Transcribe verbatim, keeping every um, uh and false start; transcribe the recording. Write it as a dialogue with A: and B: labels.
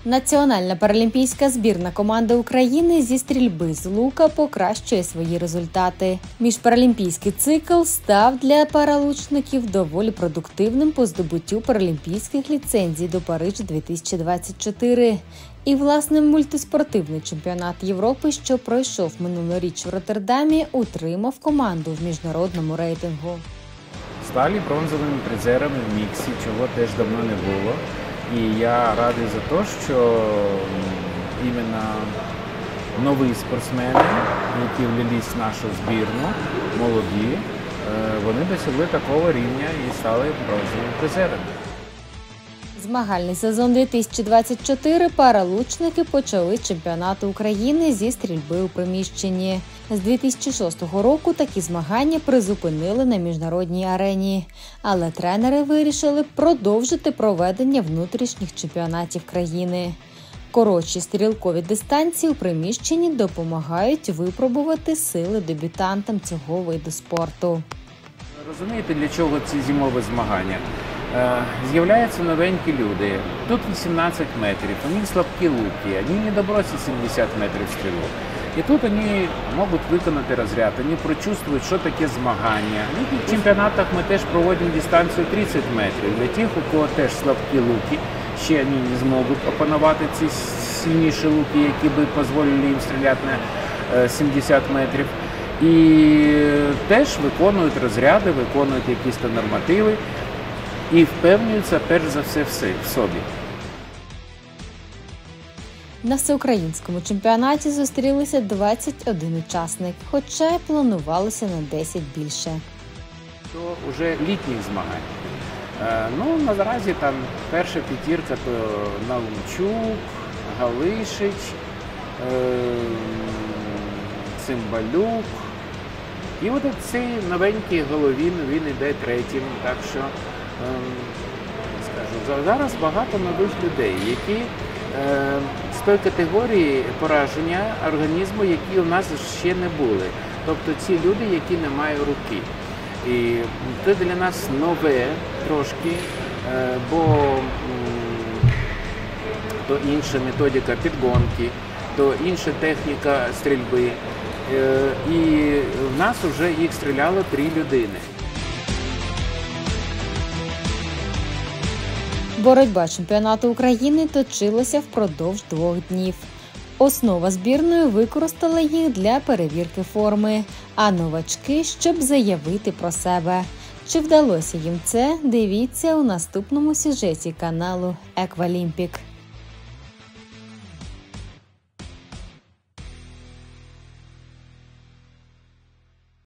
A: Національна паралімпійська збірна команда України зі стрільби з лука покращує свої результати. Міжпаралімпійський цикл став для паралучників доволі продуктивним по здобуттю паралімпійських ліцензій до Парижа дві тисячі двадцять чотири. І, власне, мультиспортивний чемпіонат Європи, що пройшов минулоріч в Роттердамі, утримав команду в міжнародному рейтингу.
B: Стали бронзовими призерами в міксі, чого теж давно не було. І я радий за те, що іменно нові спортсмени, які влились в нашу збірну, молоді, вони досягли такого рівня і стали бронзовими призерами.
A: Змагальний сезон дві тисячі двадцять чотири паралучники почали з чемпіонату України зі стрільби у приміщенні. З дві тисячі шостого року такі змагання призупинили на міжнародній арені. Але тренери вирішили продовжити проведення внутрішніх чемпіонатів країни. Коротші стрілкові дистанції у приміщенні допомагають випробувати сили дебютантам цього виду спорту.
B: Розумієте, для чого ці зимові змагання? З'являються новенькі люди. Тут вісімнадцять метрів, у них слабкі луки, вони не добросять сімдесят метрів стрілу. І тут вони можуть виконати розряд, вони прочувствують, що таке змагання. В чемпіонатах ми теж проводимо дистанцію тридцять метрів. Для тих, у кого теж слабкі луки, ще вони не зможуть опанувати ці сильніші луки, які би дозволили їм стріляти на сімдесят метрів. І теж виконують розряди, виконують якісь нормативи. І впевнюються, перш за все, в собі.
A: На всеукраїнському чемпіонаті зустрілися двадцять один учасник, хоча й планувалося на десять більше.
B: То вже літніх змагань. Ну, наразі там перша п'ятірка – то Наумчук, Галишич, Цимбалюк. І от цей новенький Головін, він йде третім, так що скажу, зараз багато нових людей, які е, з тої категорії пораження організму, які у нас ще не були. Тобто ці люди, які не мають руки. І це для нас нове трошки, е, бо м, то інша методика підгонки, то інша техніка стрільби. Е, і в нас вже їх стріляло три людини.
A: Боротьба чемпіонату України точилася впродовж двох днів. Основа збірної використала їх для перевірки форми, а новачки, щоб заявити про себе. Чи вдалося їм це, дивіться у наступному сюжеті каналу Еквалімпік.